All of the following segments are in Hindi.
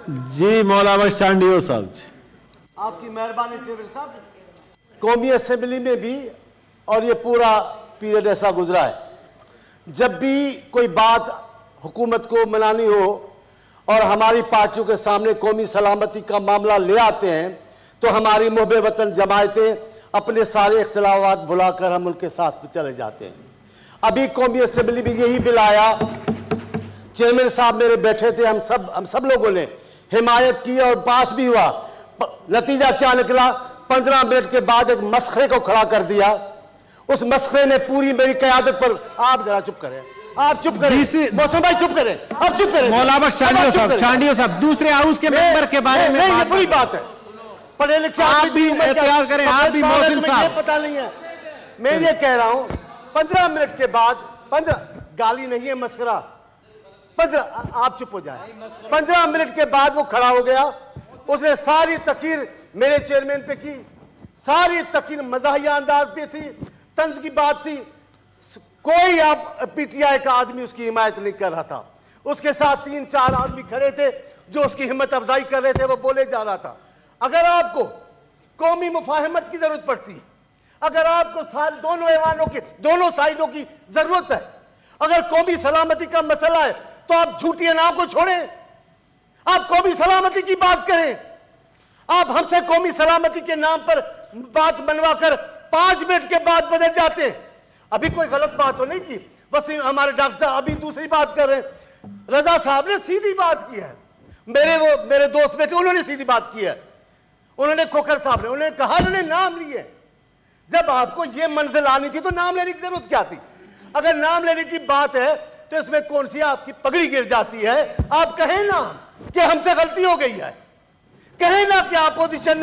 जी मौला बख्श चांडियो साहब जी, आपकी मेहरबानी चेयरमैन साहब। कौमी असेंबली में भी और ये पूरा पीरियड ऐसा गुजरा है, जब भी कोई बात हुकूमत को मनानी हो और हमारी पार्टियों के सामने कौमी सलामती का मामला ले आते हैं तो हमारी मुहब्बे वतन जमायतें अपने सारे इख्तिलाफात भुलाकर हम उनके साथ में चले जाते हैं। अभी कौमी असेंबली में यही बिल आया, चेयरमैन साहब मेरे बैठे थे, हम सब लोगों ने हिमायत की और पास भी हुआ। नतीजा क्या निकला? 15 मिनट के बाद एक मसखरे को खड़ा कर दिया। उस मसखरे ने पूरी मेरी क़यादत पर, आप जरा चुप करें, आप चुप करें, मौसम भाई चुप करें, आप चुप करें। मौला बख्श चांडियो साहब दूसरे हाउस के मेंबर के बारे में ये बुरी बात है। पढ़े लिखे आप भी एहतियात करें, आप भी मौसिन साहब, पता नहीं है। मैं ये कह रहा हूं 15 मिनट के बाद, 15 गाली नहीं है, मसखरा, 15, आप चुप हो जाए। 15 मिनट के बाद वो खड़ा हो गया, उसने सारी तकीर मेरे चेयरमैन पे की, सारी तकीर मज़ाहिया अंदाज पे थी, तंज की बात थी। कोई आप पीटीआई का आदमी उसकी हिमायत नहीं कर रहा था। उसके साथ 3-4 आदमी खड़े थे जो उसकी हिम्मत अफजाई कर रहे थे, वो बोले जा रहा था। अगर आपको कौमी मुफाहमत की जरूरत पड़ती है, अगर आपको दोनों ऐवानों की, दोनों साइडों की जरूरत है, अगर कौमी सलामती का मसला है तो आप झूठी नाम को छोड़ें, आप कौमी सलामती की बात करें। आप हमसे कौमी सलामती के नाम पर बात बनवाकर 5 मिनट के बाद बदल जाते हैं। अभी कोई गलत बात तो नहीं की, बस हमारे डॉक्टर साहब अभी दूसरी बात कर रहे हैं। रजा साहब ने सीधी बात की है, मेरे दोस्त बेटे उन्होंने सीधी बात की है। उन्होंने खोखर साहब ने, उन्होंने कहा, उन्होंने नाम लिए। जब आपको ये मंजिल आनी थी तो नाम लेने की जरूरत क्या थी? अगर नाम लेने की बात है तो इसमें कौन सी आपकी पगड़ी गिर जाती है? आप कहें ना कि हमसे गलती हो गई है, कहें ना कि अपोजिशन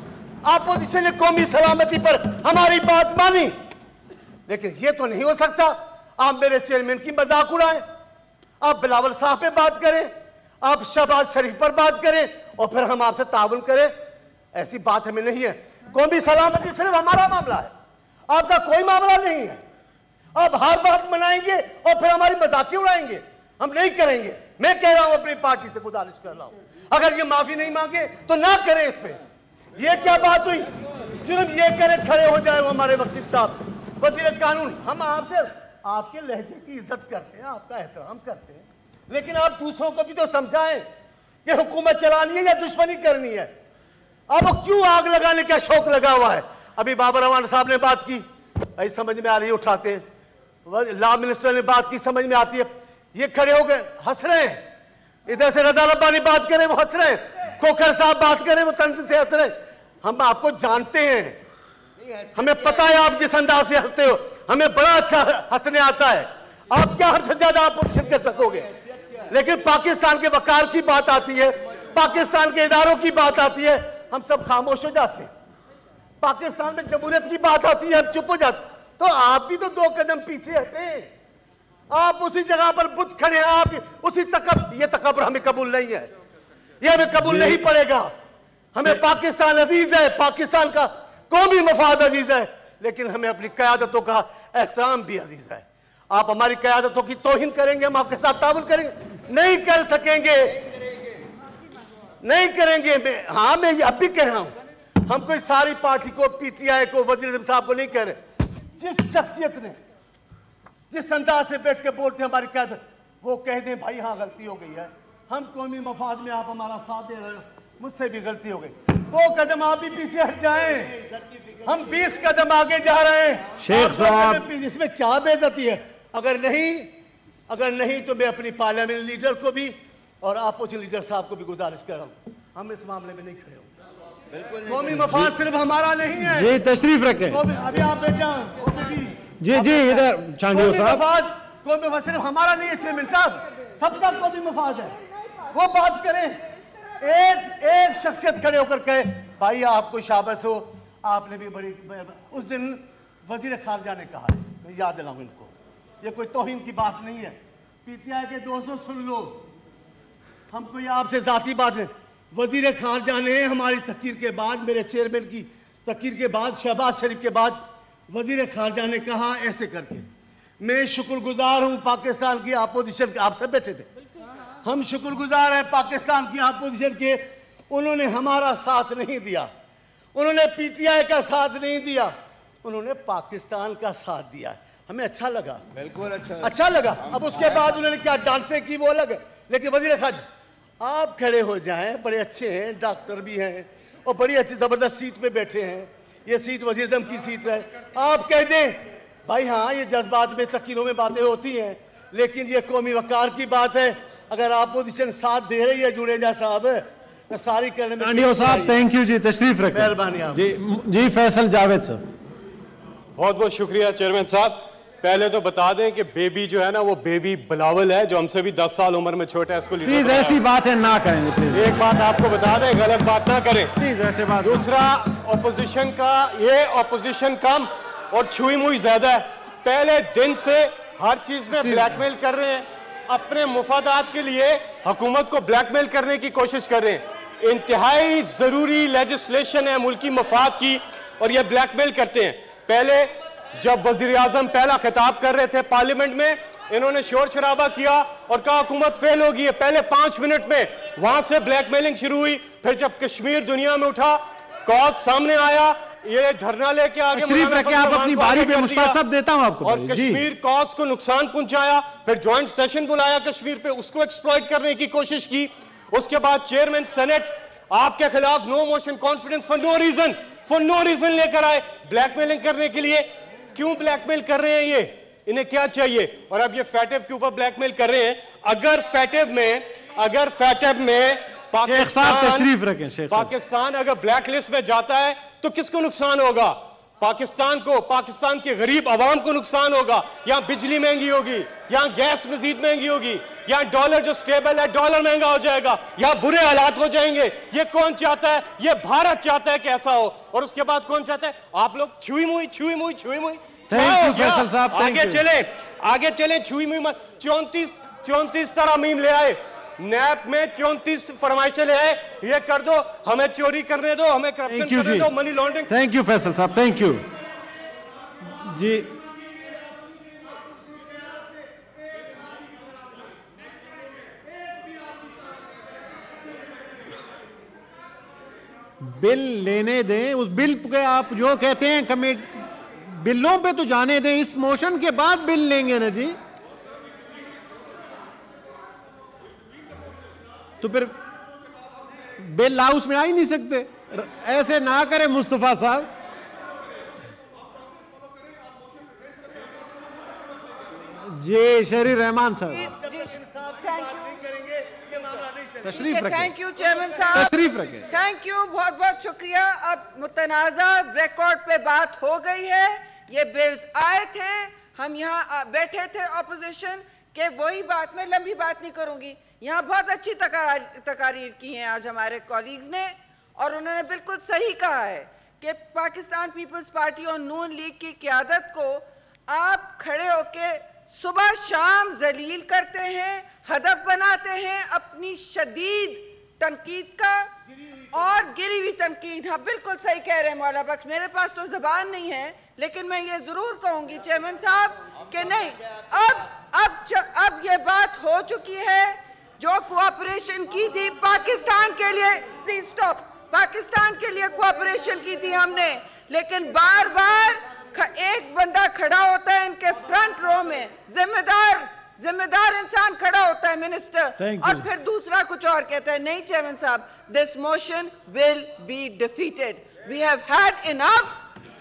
ने कौमी सलामती पर हमारी बात मानी। लेकिन यह तो नहीं हो सकता आप मेरे चेयरमैन की मजाक उड़ाएं, आप बिलावल साहब पे बात करें, आप शहबाज शरीफ पर बात करें और फिर हम आपसे ताउन करें। ऐसी बात हमें नहीं है। कौमी सलामती सिर्फ हमारा मामला है, आपका कोई मामला नहीं है। आप हर बात मनाएंगे और फिर हमारी मजाकी उड़ाएंगे, हम नहीं करेंगे। मैं कह रहा हूं, अपनी पार्टी से गुजारिश कर रहा हूं, अगर ये माफी नहीं मांगे तो ना करें इस पे। ये क्या बात हुई? जुर्म ये करें खड़े हो जाए हमारे वकील साहब, वजीर कानून। हम आपसे आपके लहजे की इज्जत करते हैं, आपका एहतराम करते हैं, लेकिन आप दूसरों को भी तो समझाएं कि हुकूमत चलानी है या दुश्मनी करनी है। अब क्यों आग लगाने का शौक लगा हुआ है? अभी बाबर रवान साहब ने बात की, भाई समझ में आ रही है, उठाते हैं। लॉ मिनिस्टर ने बात की, समझ में आती है। ये खड़े हो गए, हंस रहे हैं। इधर से रजा रब्बानी बात करें, वो हंस रहे हैं। खोखर साहब बात करें, वो तंज से हंस रहे हैं। हम आपको जानते हैं, हमें पता है आप जिस अंदाज से हंसते हो, हमें बड़ा अच्छा हंसने आता है। आप क्या हमसे ज्यादा अपोजिशन कर सकोगे? लेकिन पाकिस्तान के वकार की बात आती है, पाकिस्तान के इदारों की बात आती है, हम सब खामोश हो जाते हैं। पाकिस्तान में जमहूरियत की बात आती है, हम चुप हो जाते। तो आप भी तो 2 कदम पीछे हटे, आप उसी जगह पर बुत खड़े हैं, आप उसी ये तकब्बुर हमें कबूल नहीं है, ये हमें कबूल नहीं पड़ेगा। हमें पाकिस्तान अजीज है, पाकिस्तान का कौमी मफाद अजीज है, लेकिन हमें अपनी क़यादतों का एहतराम भी अजीज है। आप हमारी क़यादतों की तौहीन करेंगे, हम आपके साथ ताउन करेंगे? नहीं कर सकेंगे, नहीं करेंगे। मैं अब भी कह रहा हूं, हम कोई सारी पार्टी को, पीटीआई को, वजीर साहब को नहीं कह रहे। जिस शख्सियत ने जिस अंदाज से बैठ के बोलते हैं हमारी क़यादत, वो कह दें भाई हाँ गलती हो गई है, हम कौमी मफाद में आप हमारा साथ दे रहे हो, मुझसे भी गलती हो गई, 2 कदम आप भी पीछे हट जाएं। हम 20 कदम आगे जा रहे हैं। शेख साहब, इसमें क्या बेइज्जती है? अगर नहीं तो मैं अपनी पार्लियामेंट लीडर को भी और अपोजिशन लीडर साहब को भी गुजारिश कर रहा हूं, हम इस मामले में नहीं खड़े होंगे। कौमी मफाद सिर्फ हमारा नहीं है। जी तशरीफ रखें। अभी आप बैठ जाएं। जी इधर चांडियो साहब। कौमी मफाद सिर्फ हमारा नहीं है चेयरमैन साहब, सबका कौमी मफाद है। वो बात करें, एक शख्सियत खड़े होकर कहे भाई आपको शाबाश हो, आपने भी बड़ी। उस दिन वजीर खारजा ने कहा, मैं याद दिलाऊं इनको, ये कोई तौहीन की बात नहीं है। पीटीआई के दोस्तों सुन लो, हमको ये आपसे जाती बात है। वजीर खारजा ने हमारी तकरीर के बाद, मेरे चेयरमैन की तकरीर के बाद, शहबाज शरीफ के बाद, वजीर खारजा ने कहा ऐसे करके, मैं शुक्रगुजार हूं पाकिस्तान की अपोजिशन के, आप सब बैठे थे, हम शुक्रगुजार हैं पाकिस्तान की अपोजिशन के, उन्होंने हमारा साथ नहीं दिया, उन्होंने पीटीआई का साथ नहीं दिया, उन्होंने पाकिस्तान का साथ दिया। हमें अच्छा लगा, बिल्कुल अच्छा लगा। अब उसके बाद उन्होंने क्या डांसे की वो अलग है, लेकिन वजीर खाज आप खड़े हो जाएं, बड़े अच्छे हैं, डॉक्टर भी हैं और बड़ी अच्छी जबरदस्त सीट पे बैठे हैं, ये सीट वजीर आज़म की सीट है। आप कह दें भाई हाँ ये जज्बात में तकीरों में बातें होती हैं, लेकिन ये कौमी वकार की बात है। अगर अपोजिशन साथ दे रही है जुड़ेजा साहब, तो सारी करने में चांडियो साहब थैंक यू जी, तशरीफ रखें। मेहरबानी आप। जी फैसल जावेद साहब। बहुत बहुत शुक्रिया चेयरमैन साहब। पहले तो बता दें कि बेबी जो है ना वो बेबी बिलावल है, जो हमसे भी 10 साल उम्र में छोटा है। इसको प्लीज ऐसी बात है ना करेंगे, प्लीज एक बात आपको बता दें, गलत बात ना करें प्लीज ऐसे बात। दूसरा, ऑपोजिशन का ये ऑपोजिशन कम और छुई मुई ज्यादा है। पहले दिन से हर चीज में ब्लैकमेल कर रहे हैं, अपने मुफादात के लिए हुकूमत को ब्लैकमेल करने की कोशिश कर रहे हैं। इंतहाई जरूरी लेजिस्लेशन है मुल्की मफाद की और ये ब्लैकमेल करते हैं। पहले जब वजीर आजम पहला खिताब कर रहे थे पार्लियामेंट में, इन्होंने शोर शराबा किया और कहा हुकूमत फेल होगी है। पहले 5 मिनट में वहां से ब्लैकमेलिंग शुरू हुई। फिर जब कश्मीर दुनिया में उठा, कॉज सामने आया, ये धरना लेके आगे शरीफ रखे आप अपनी बारी पे, मुश्ताक साहब देता हूं आपको। और कश्मीर कॉज को नुकसान पहुंचाया। फिर ज्वाइंट सेशन बुलाया कश्मीर पे, उसको एक्सप्लॉइट करने की कोशिश की। उसके बाद चेयरमैन सेनेट आपके खिलाफ no motion confidence for no reason लेकर आए, ब्लैकमेलिंग करने के लिए। क्यों ब्लैकमेल कर रहे हैं ये, इन्हें क्या चाहिए? और अब ये फैटेव के ऊपर ब्लैकमेल कर रहे हैं। अगर फैटेव में पाकिस्तान अगर ब्लैक लिस्ट में जाता है तो किसको नुकसान होगा? पाकिस्तान को, पाकिस्तान के गरीब आवाम को नुकसान होगा। यहाँ बिजली महंगी होगी, यहाँ गैस मजीद महंगी होगी, यहाँ डॉलर जो स्टेबल है डॉलर महंगा हो जाएगा, यहाँ बुरे हालात हो जाएंगे। ये कौन चाहता है? ये भारत चाहता है कि ऐसा हो। और उसके बाद कौन चाहता है? आप लोग छुई मुई थैंक यू फैसल साहब, आगे चले छुई मुई मत। 34 तरमीम ले आए, नैप में 34 फरमाइशें ले आए, ये कर दो, हमें चोरी करने दो, हमें करप्शन करने दो, money laundering. Thank you Faisal साहब, थैंक यू जी। बिल लेने दें, उस बिल पे आप जो कहते हैं कमेटी बिलों पे तो जाने दें, इस मोशन के बाद बिल लेंगे ना जी। तो फिर बिल हाउस में आ ही नहीं सकते। ऐसे ना करें मुस्तफा साहब। जी शरीर रहमान साहब तशरीफ रखें। थैंक यू चेयरमैन साहब, तशरीफ रखें। थैंक यू, बहुत बहुत शुक्रिया। अब मुतनाज़ा रिकॉर्ड पे बात हो गई है। ये बिल्स आए थे, हम यहाँ बैठे थे ऑपोजिशन के, वही बात, मैं लंबी बात नहीं करूंगी। यहाँ बहुत अच्छी तकारीर की हैं आज हमारे कॉलीग्स ने, और उन्होंने बिल्कुल सही कहा है कि पाकिस्तान पीपल्स पार्टी और नून लीग की क़यादत को आप खड़े होके सुबह शाम जलील करते हैं, हदफ बनाते हैं अपनी शदीद तनकीद का, और गिरी हुई तनकीद। हाँ बिल्कुल सही कह रहे हैं मौला बख्श, मेरे पास तो ज़बान नहीं है, लेकिन मैं ये ज़रूर कहूँगी चेयरमैन साहब कि नहीं, अब ये बात हो चुकी है। जो कोऑपरेशन की थी पाकिस्तान के लिए, प्लीज स्टॉप, पाकिस्तान के लिए कोऑपरेशन की थी हमने, लेकिन बार बार एक बंदा खड़ा होता है इनके फ्रंट रो में, जिम्मेदार इंसान खड़ा होता है मिनिस्टर, और फिर दूसरा कुछ और कहता है। नहीं चेयरमैन साहब, this motion will be defeated, we have had enough.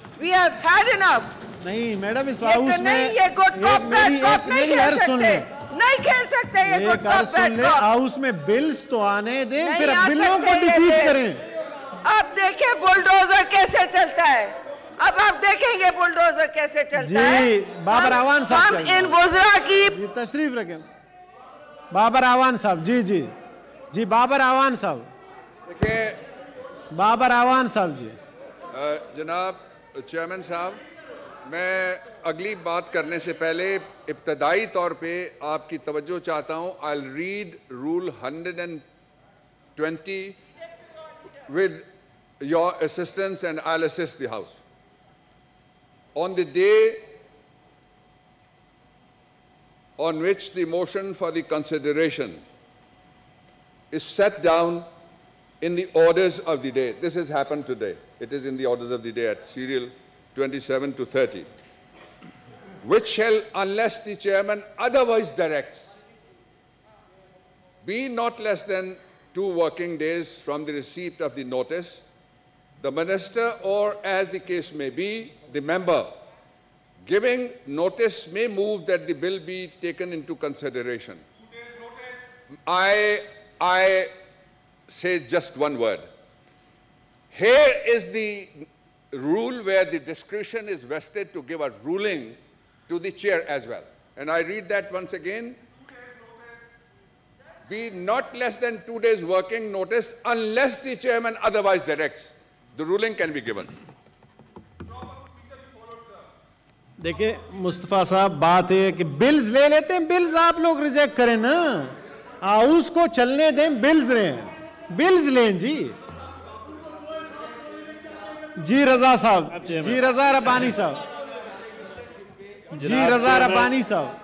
नहीं मैडम, इस हाउस में ये गुड कॉप बैड कॉप नहीं खेल सकते, नहीं खेल सकते ये good cop bad cop. House में बिल्स तो आने दें, फिर बिलों को डिफीट करें। अब देखें बुलडोजर कैसे चलता है, अब आप देखेंगे बुलडोजर कैसे चलता है। बाबर आवान साहब, हम इन वुज़रा की तशरीफ रखें। बाबर आवान साहब, जी बाबर आवान साहब, बाबर आवान साहब जी। जनाब चेयरमैन साहब, मैं अगली बात करने से पहले इब्तदाई तौर पे आपकी तवज्जो चाहता हूँ। I will read rule 120 with your assistance and I'll assist the House. On the day on which the motion for the consideration is set down in the orders of the day. This has happened today. It is in the orders of the day at serial 27 to 30. Which shall, unless the chairman otherwise directs, be not less than 2 working days from the receipt of the notice, the minister, or as the case may be, the member giving notice may move that the bill be taken into consideration. I say just one word. Here is the rule where the discretion is vested to give a ruling to the chair as well. And I read that once again. Be not less than 2 days working notice unless the chairman otherwise directs. The ruling can be given. देखिए मुस्तफा साहब, बात है कि बिल्स ले लेते हैं, बिल्स आप लोग रिजेक्ट करें ना, हाउस को चलने दें, बिल्स लें, बिल्स लें जी। जी रजा साहब, जी रजा रब्बानी साहब, जी रजा रब्बानी साहब।